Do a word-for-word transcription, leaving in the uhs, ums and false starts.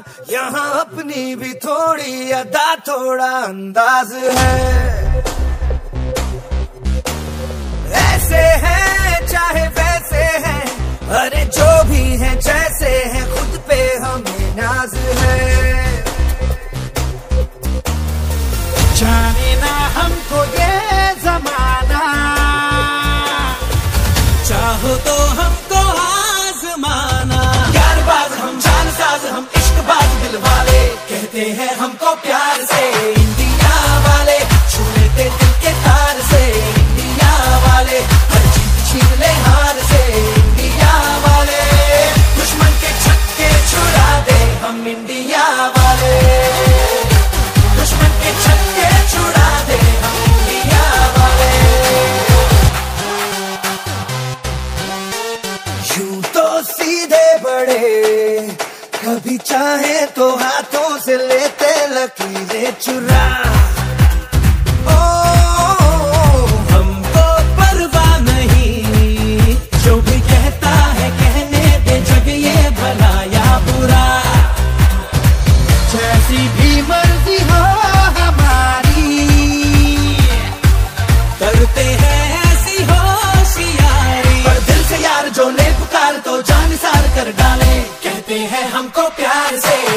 यहाँ अपनी भी थोड़ी अदा थोड़ा अंदाज है। ऐसे हैं चाहे वैसे हैं, अरे जो भी हैं जैसे हैं, खुद पे हमें नाज है। जाने ना हमको ये जमाना, चाहो तो हमको आजमाना। यार बाज हम जान साज हम इश्क बाज दिल वाले, कहते हैं हमको प्यार से इंडिया वाले, छू लेते दिल के तार से इंडिया वाले, हर जीत छीन ले हार से इंडिया वाले, दुश्मन के छक्के छुड़ा दे हम इंडिया वाले, दुश्मन के छक्के छुड़ा दे हम इंडिया वाले। यूं तो सीधे बड़े, कभी चाहे तो हाथों से लेते लकीरें चुरा। ओ, हमको परवाह नहीं, जो भी कहता है कहने दे, जग ये भला या बुरा। जैसी भी मर्जी हो हमारी, करते हैं ऐसी होशियारी, पर दिल से यार जो ले पुकार तो जान निसार कर डाले, कहते हैं हमको प्यार से